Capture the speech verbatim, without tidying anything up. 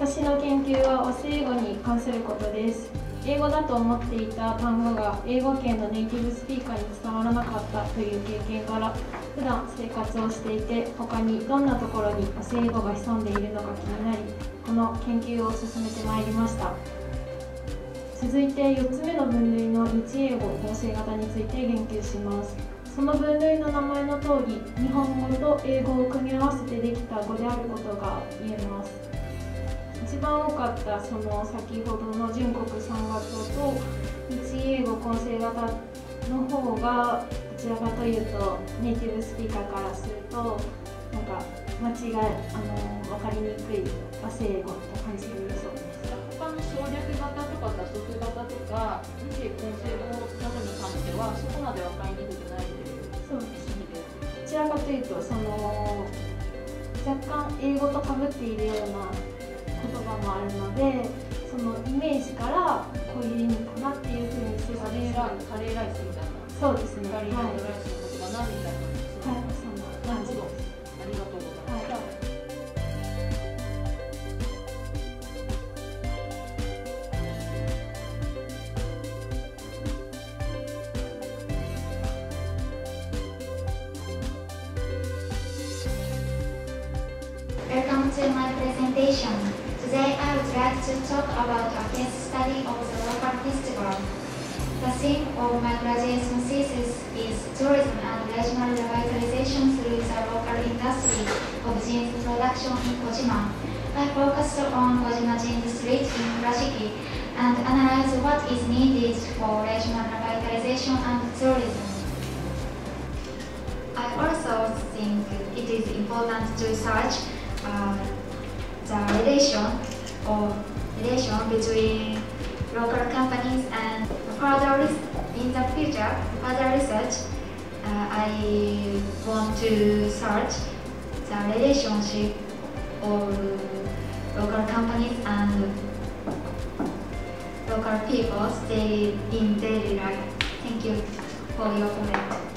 私の研究は和製英語に関することです。英語だと思っていた単語が英語圏のネイティブスピーカーに伝わらなかったという経験から、普段生活をしていて他にどんなところに和製英語が潜んでいるのか気になり、この研究を進めてまいりました。続いてよっつめの分類の日英語構成型について言及します。その分類の名前の通り、日本語と英語を組み合わせてできた語であることが言えます。一番多かったその先ほどの純国三型と日英語構成型の方がどちらかというとネイティブスピーカーからするとなんか間違いあの分かりにくい和製英語と感じるそうです。 他の省略型とか多則型とか日英構成語などに関してはそこまで分かりにくくないという。 そうですね。どちらかというとその若干英語とかぶっているような言葉もあるので、そのイメージからこういう意味かなっていうふうに説明する。 カレーライスみたいな。 そうですね。 カレーライスのことかなみたいな。 はい、そんな感じです。 ありがとうございます。はい。 Welcome to my presentation. Today I would like to talk about a case study of the local festival. The theme of my graduation thesis is tourism and regional revitalization through the local industry of jeans production in Kojima. I focused on Kojima Jean Street in Kurashiki and analyzed what is needed for regional revitalization and tourism. I also think it is important to search uh, the relation or relation between local companies and further in the future, further research. Uh, I want to search the relationship of local companies and local people stay in daily life. Thank you for your comment.